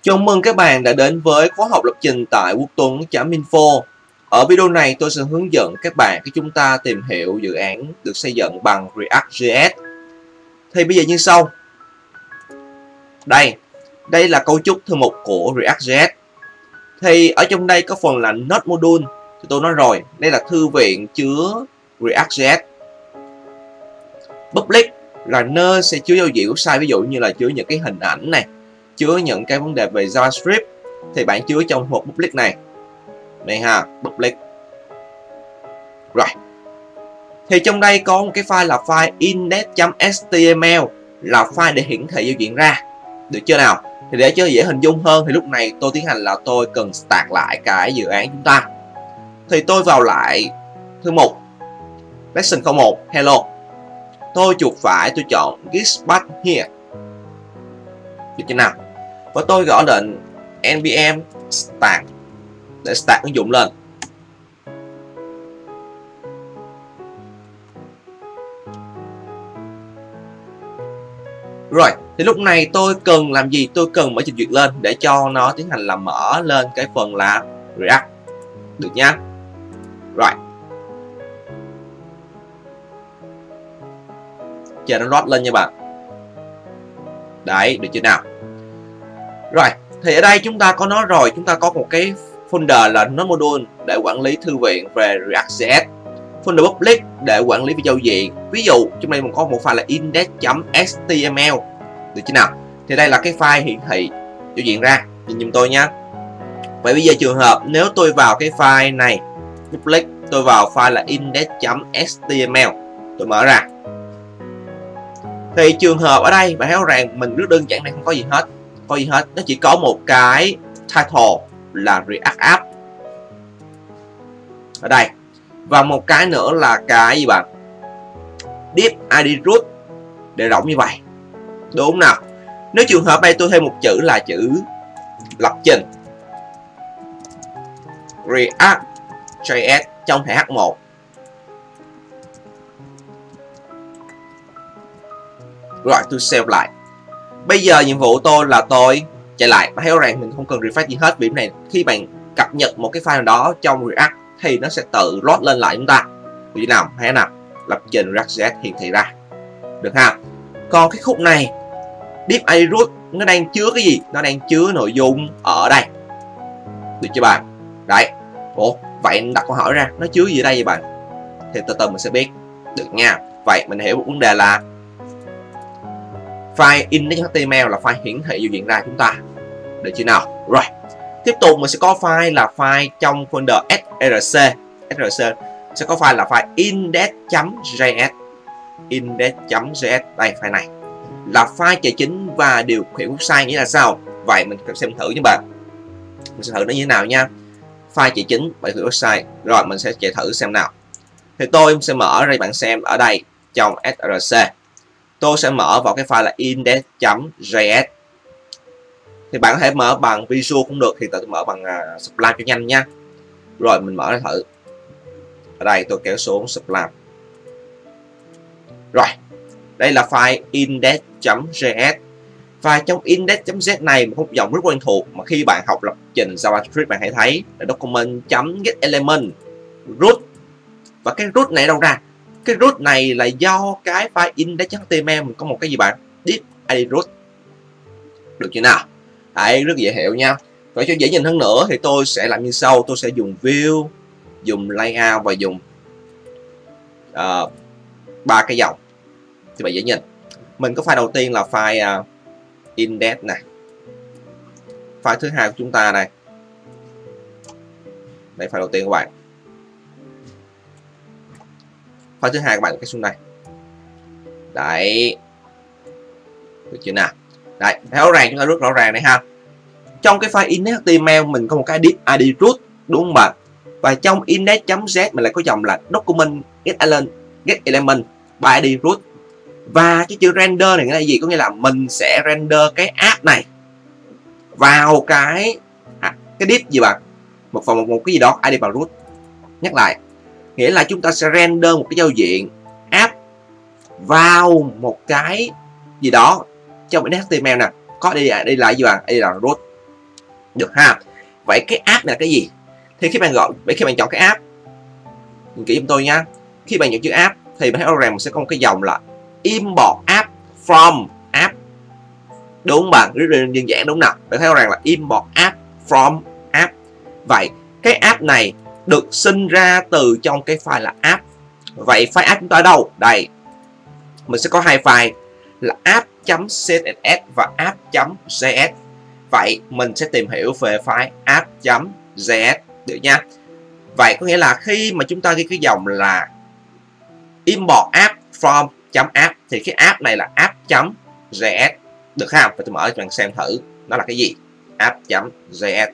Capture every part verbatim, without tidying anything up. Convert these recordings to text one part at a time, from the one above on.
Chào mừng các bạn đã đến với khóa học lập trình tại quốc tuấn chấm info. Ở video này tôi sẽ hướng dẫn các bạn khi chúng ta tìm hiểu dự án được xây dựng bằng React.js. Thì bây giờ như sau. Đây, đây là cấu trúc thư mục của React.js. Thì ở trong đây có phần là Node Module. Thì tôi nói rồi, đây là thư viện chứa React.js. Public là nơi sẽ chứa giao diện website, ví dụ như là chứa những cái hình ảnh này, chứa những cái vấn đề về JavaScript thì bạn chứa trong hộp public này. Đây ha, public. Rồi. Thì trong đây có một cái file là file index.html, là file để hiển thị giao diện ra. Được chưa nào? Thì để cho dễ hình dung hơn thì lúc này tôi tiến hành là tôi cần start lại cái dự án chúng ta. Thì tôi vào lại thư mục lesson không một hello. Tôi chuột phải, tôi chọn git path here. Được chưa nào? Và tôi gõ lệnh npm start để start ứng dụng lên. Rồi, thì lúc này tôi cần làm gì? Tôi cần mở trình duyệt lên để cho nó tiến hành là mở lên cái phần là React. Được nhá. Rồi. Chờ nó load lên nha bạn. Đấy, được chưa nào? Rồi, thì ở đây chúng ta có nói rồi, chúng ta có một cái folder là Node Module để quản lý thư viện về React.js, folder public để quản lý về giao diện. Ví dụ trong đây mình có một file là index.html. Được chưa nào? Thì đây là cái file hiển thị giao diện ra, nhìn giùm tôi nhé. Vậy bây giờ trường hợp nếu tôi vào cái file này public, tôi vào file là index.html, tôi mở ra. Thì trường hợp ở đây bạn thấy rằng mình rất đơn giản, này không có gì hết, có gì hết, nó chỉ có một cái title là React App ở đây, và một cái nữa là cái gì bạn, div i đê root để rộng như vậy, đúng không nào? Nếu trường hợp đây tôi thêm một chữ là chữ lập trình React.js trong thẻ H một. Rồi tôi save lại. Bây giờ nhiệm vụ tôi là tôi chạy lại và thấy rằng mình không cần refresh gì hết, vì này khi bạn cập nhật một cái file nào đó trong React thì nó sẽ tự load lên lại chúng ta. Như thế nào? Hay nào? Lập trình React.js hiển thị ra. Được ha? Còn cái khúc này div i đê root nó đang chứa cái gì? Nó đang chứa nội dung ở đây. Được chưa bạn? Đấy. Ủa, vậy đặt câu hỏi ra, nó chứa gì ở đây vậy bạn? Thì từ từ mình sẽ biết. Được nha. Vậy mình hiểu một vấn đề là file index.html là file hiển thị giao diện ra chúng ta. Được chưa nào? Rồi. Tiếp tục mình sẽ có file là file trong folder src. src sẽ có file là file index.js. index.js đây, file này là file chạy chính và điều khiển website, nghĩa là sao? Vậy mình xem thử nha bạn. Mình sẽ thử nó như thế nào nha. File chạy chính và điều khiển website. Rồi mình sẽ chạy thử xem nào. Thì tôi sẽ mở ra bạn xem ở đây trong src. Tôi sẽ mở vào cái file là index.js. Thì bạn có thể mở bằng Visual cũng được, thì tôi mở bằng uh, Sublime cho nhanh nha. Rồi mình mở ra thử. Ở đây tôi kéo xuống Sublime. Rồi. Đây là file index.js. File trong index.js này một dòng rất quen thuộc mà khi bạn học lập trình JavaScript bạn hãy thấy là document.getElement root. Và cái root này đâu ra? Cái root này là do cái file index.html mình có một cái gì bạn? div i đê root. Được chưa nào? Đấy, rất dễ hiểu nha. Và cho dễ nhìn hơn nữa thì tôi sẽ làm như sau. Tôi sẽ dùng view, dùng layout và dùng uh, ba cái dòng. Thì bạn dễ nhìn. Mình có file đầu tiên là file uh, index này. File thứ hai của chúng ta này. Đây file đầu tiên của bạn. File thứ hai các bạn cái xuống đây. Đấy. Được chưa nào? Đấy, rõ ràng chúng ta rất rõ ràng này ha. Trong cái file index.html mình có một cái div i đê root, đúng không bạn? Và trong index.js mình lại có dòng là document get element by i đê root. Và cái chữ render này là gì? Có nghĩa là mình sẽ render cái app này vào cái à, cái div gì bạn? Một phần một, một cái gì đó i đê bằng root. Nhắc lại, nghĩa là chúng ta sẽ render một cái giao diện app vào một cái gì đó trong index.html nè. Có đây đây là gì bạn? Đây là root. Được ha. Vậy cái app này là cái gì? Thì khi bạn gọi, vậy khi bạn chọn cái app, nhìn kỹ giùm tôi nha. Khi bạn chọn chữ app thì bạn thấy rõ ràng mình sẽ có một cái dòng là import app from app. Đúng không bạn? Rất là đơn giản đúng không nào? Bạn thấy rõ ràng là import app from app. Vậy cái app này được sinh ra từ trong cái file là app. Vậy file app chúng ta ở đâu? Đây. Mình sẽ có hai file là app.css và app.js. Vậy mình sẽ tìm hiểu về file app.js được nha. Vậy có nghĩa là khi mà chúng ta ghi cái dòng là import app from app thì cái app này là app.js. Được không? Và tôi mở cho bạn xem thử nó là cái gì. App.js.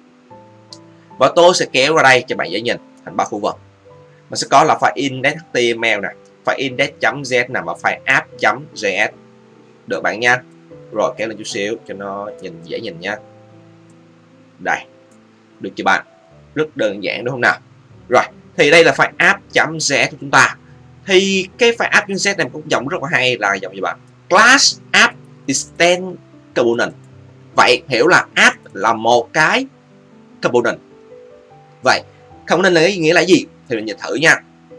Và tôi sẽ kéo ra đây cho bạn dễ nhìn thành ba khu vực. Mình sẽ có là file index.html nè, file index.js nằm ở file app.js. Được bạn nha. Rồi kéo lên chút xíu cho nó nhìn dễ nhìn nha. Đây. Được chưa bạn? Rất đơn giản đúng không nào? Rồi, thì đây là file app.js của chúng ta. Thì cái file app.js này cũng dòng rất là hay là dòng gì bạn? Class app extend component. Vậy hiểu là app là một cái component. Vậy component là nghĩa là gì? Thì mình nhìn thử nha.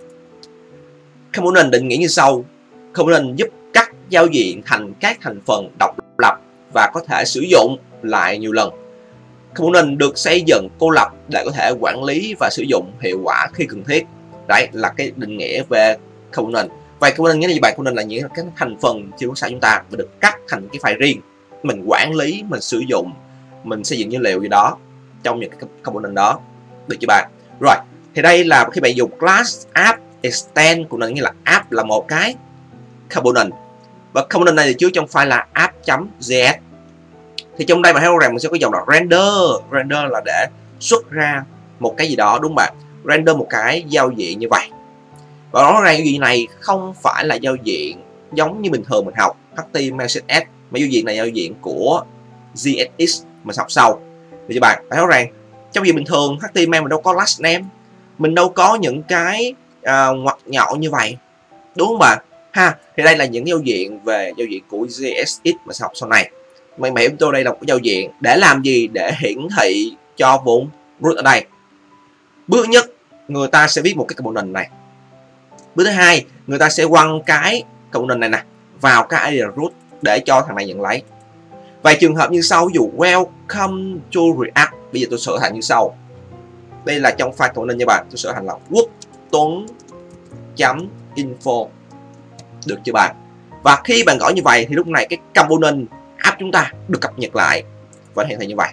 Component định nghĩa như sau. Component giúp cắt giao diện thành các thành phần độc lập và có thể sử dụng lại nhiều lần. Component được xây dựng cô lập để có thể quản lý và sử dụng hiệu quả khi cần thiết. Đấy là cái định nghĩa về component. Vậy component nghĩa là gì bạn? Component là những cái thành phần trên website chúng ta mà được cắt thành cái file riêng. Mình quản lý, mình sử dụng, mình xây dựng dữ liệu gì đó trong những cái component đó. Được chưa bạn? Rồi, thì đây là khi bạn dùng class app extend component nghĩa là app là một cái component. Và component này thì chứa trong file là app.js. Thì trong đây bạn thấy rằng mình sẽ có dòng là render. Render là để xuất ra một cái gì đó đúng không bạn? Render một cái giao diện như vậy. Và rõ ràng giao diện này không phải là giao diện giống như bình thường mình học hát tê em lờ xê ét, mà giao diện này là giao diện của giê ét ích mình học sau. Được chưa bạn? Bạn thấy rằng trong giao bình thường hát tê em lờ mình đâu có last name, mình đâu có những cái uh, ngoặc nhọn như vậy, đúng không bạn? Ha, thì đây là những giao diện về giao diện của giê ét ích mà sẽ học sau này. Mình hiểu tôi đây là một cái giao diện để làm gì? Để hiển thị cho vùng root ở đây. Bước nhất, người ta sẽ viết một cái component này. Bước thứ hai, người ta sẽ quăng cái component này nè vào cái area root để cho thằng này nhận lấy. Vậy trường hợp như sau, ví dụ welcome to React, bây giờ tôi sửa thành như sau. Đây là trong file component nha bạn, tôi sửa thành là quốc tuấn chấm info. Được chưa bạn? Và khi bạn gõ như vậy thì lúc này cái component app chúng ta được cập nhật lại và hiện thị như vậy.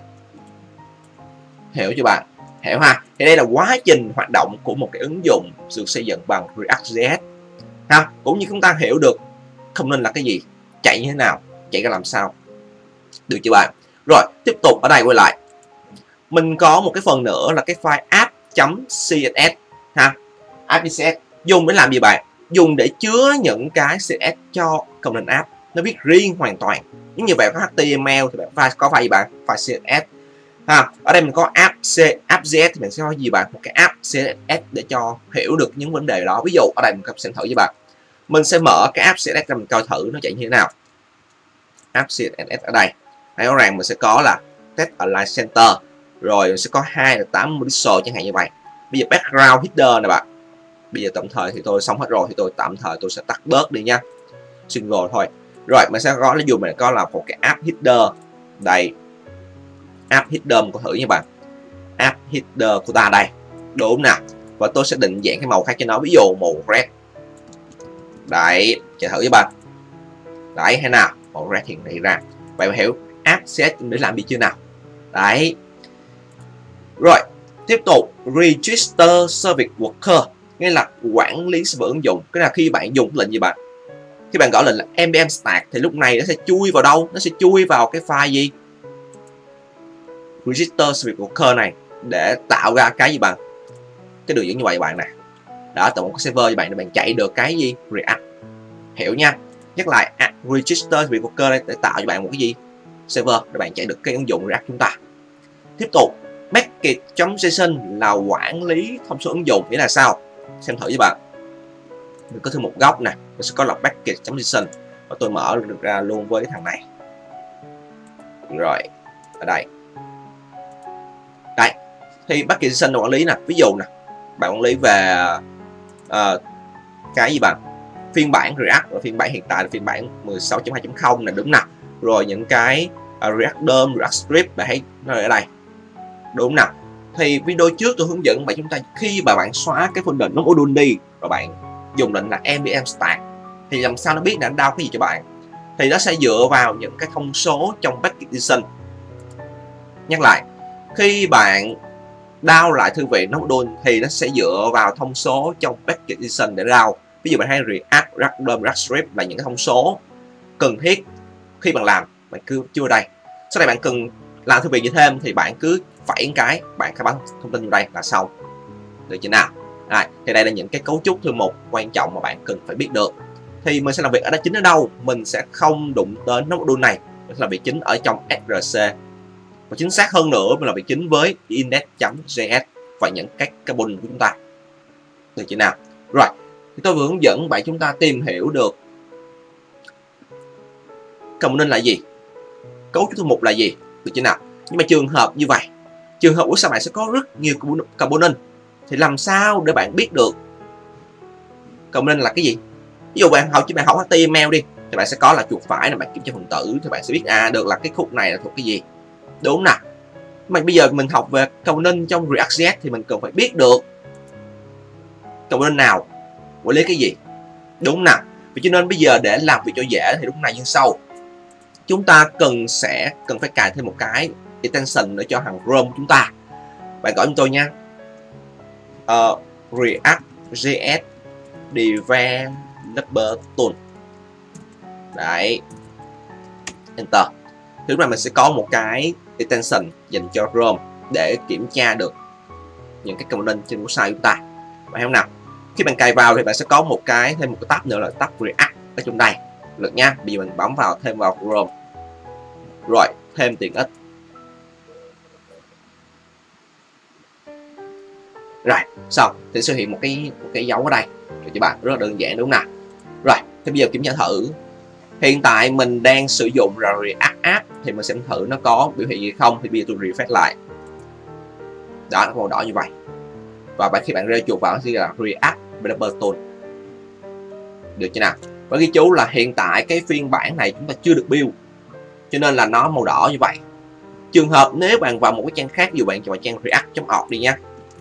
Hiểu chưa bạn? Hiểu ha? Thì đây là quá trình hoạt động của một cái ứng dụng được xây dựng bằng React.js. Ha? Cũng như chúng ta hiểu được component là cái gì, chạy như thế nào, chạy ra làm sao. Được chưa bạn? Rồi, tiếp tục ở đây quay lại. Mình có một cái phần nữa là cái file app.css ha. App.css dùng để làm gì bạn? Dùng để chứa những cái xê ét cho component app. Nó viết riêng hoàn toàn. Giống như vậy có hát tê em lờ thì bạn file có file gì bạn? File xê ét. Ha, ở đây mình có app C, app.js thì mình sẽ có gì bạn? Một cái app xê ét để cho hiểu được những vấn đề đó. Ví dụ ở đây mình xem thử với bạn. Mình sẽ mở cái app xê ét ra mình coi thử nó chạy như thế nào. App xê ét ở đây. Thấy rõ ràng mình sẽ có là test align center. Rồi mình sẽ có hai là tám mươi pixel chẳng hạn như vậy. Bây giờ background header nè bạn. Bây giờ tạm thời thì tôi xong hết rồi thì tôi tạm thời tôi sẽ tắt bớt đi nha. Single thôi. Rồi mình sẽ có, ví dụ mình có là một cái app header. Đây. App header mình có thử nha bạn. App header của ta đây. Đúng nè. Và tôi sẽ định dạng cái màu khác cho nó. Ví dụ màu red. Đấy. Chạy thử với bạn. Đấy hay nào. Màu red hiện thị ra. Vậy bạn hiểu app set để làm gì chưa nào. Đấy. Rồi. Tiếp tục. Register service worker. Nghĩa là quản lý server ứng dụng. Cái là khi bạn dùng lệnh gì bạn? Khi bạn gõ lệnh là npm start thì lúc này nó sẽ chui vào đâu? Nó sẽ chui vào cái file gì? Register service worker này để tạo ra cái gì bạn? Cái đường dẫn như vậy bạn nè. Đó, tạo một cái server như bạn để bạn chạy được cái gì? React. Hiểu nha. Nhắc lại à, Register service worker đây để tạo cho bạn một cái gì? Server để bạn chạy được cái ứng dụng React chúng ta. Tiếp tục, package.json là quản lý thông số ứng dụng, nghĩa là sao? Xem thử với bạn. Mình có thêm một góc nè, mình sẽ có là package.json và tôi mở được ra luôn với cái thằng này. Rồi, ở đây. Đấy, thì package JSON là quản lý nè, ví dụ nè, bạn quản lý về uh, cái gì bạn, phiên bản React, và phiên bản hiện tại là phiên bản mười sáu chấm hai chấm không này, đúng nè. Rồi những cái uh, React đê ô em, React Script bạn thấy nó ở đây, đúng nè. Thì video trước tôi hướng dẫn bạn chúng ta khi mà bạn xóa cái folder node module đi, rồi bạn dùng lệnh là npm start, thì làm sao nó biết là nó download cái gì cho bạn. Thì nó sẽ dựa vào những cái thông số trong package JSON. Nhắc lại, khi bạn download lại thư viện node module thì nó sẽ dựa vào thông số trong package JSON để download. Ví dụ bạn thấy React, React đê ô em, React Script là những cái thông số cần thiết khi bạn làm, bạn cứ chưa đây. Sau này bạn cần làm thư viện gì thêm thì bạn cứ phẩy cái, bạn khai báo thông tin vào đây là xong, được chưa nào? Rồi, thì đây là những cái cấu trúc thư mục quan trọng mà bạn cần phải biết được. Thì mình sẽ làm việc ở đây chính ở đâu? Mình sẽ không đụng đến node module này, mình sẽ làm việc chính ở trong ét rờ xê. Và chính xác hơn nữa, mình làm việc chính với index.js và những các component của chúng ta, được chưa nào? Rồi, thì tôi vừa hướng dẫn bạn chúng ta tìm hiểu được component là gì, cấu trúc thư mục là gì, được chưa nào? Nhưng mà trường hợp như vậy, trường hợp của sao bạn sẽ có rất nhiều component, thì làm sao để bạn biết được component là cái gì? Ví dụ bạn học chỉ bạn học hát tê em lờ đi, thì bạn sẽ có là chuột phải là bạn kiểm tra phần tử, thì bạn sẽ biết à được là cái khúc này là thuộc cái gì, đúng không nào? Mà bây giờ mình học về component trong React.js thì mình cần phải biết được component nào quản lý cái gì, đúng không nào? Vì cho nên bây giờ để làm việc cho dễ thì lúc này như sau, chúng ta cần sẽ cần phải cài thêm một cái extension nữa cho thằng Chrome của chúng ta. Bạn gọi cho tôi nha, uh, React.js Developer Tool. Đấy, enter. Thì lúc này mình sẽ có một cái extension dành cho Chrome để kiểm tra được những cái component trên website chúng ta. Bạn thấy nào? Khi bạn cài vào thì bạn sẽ có một cái thêm một cái tab nữa là tab React ở trong đây, được nha. Bây giờ mình bấm vào thêm vào Chrome, rồi thêm tiện ích. Rồi xong thì xuất hiện một cái một cái dấu ở đây, được chưa bạn? Rất là đơn giản đúng không nào? Rồi thì bây giờ kiểm tra thử. Hiện tại mình đang sử dụng là React App, thì mình xem thử nó có biểu hiện gì không. Thì bây giờ tôi refresh lại, đó, nó màu đỏ như vậy. Và khi bạn rê chuột vào nó sẽ là React Developer Tool, được chưa nào? Và ghi chú là hiện tại cái phiên bản này chúng ta chưa được build, cho nên là nó màu đỏ như vậy. Trường hợp nếu bạn vào một cái trang khác, ví dụ bạn vào trang react.org đi nha,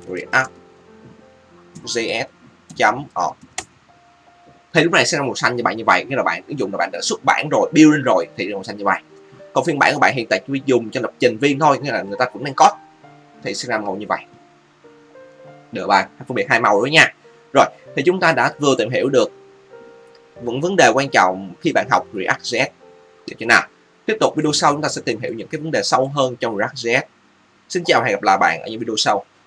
react.js.org, thì lúc này sẽ ra màu xanh như vậy. Như vậy nghĩa là bạn ứng dụng là bạn đã xuất bản rồi, build lên rồi thì màu xanh như vậy. Còn phiên bản của bạn hiện tại chỉ dùng cho lập trình viên thôi, nghĩa là người ta cũng đang code, thì sẽ ra màu như vậy. Được bạn, phân biệt hai màu đó nha. Rồi, thì chúng ta đã vừa tìm hiểu được những vấn đề quan trọng khi bạn học React.js, được chưa nào? Tiếp tục video sau chúng ta sẽ tìm hiểu những cái vấn đề sâu hơn trong React.js. Xin chào và hẹn gặp lại bạn ở những video sau.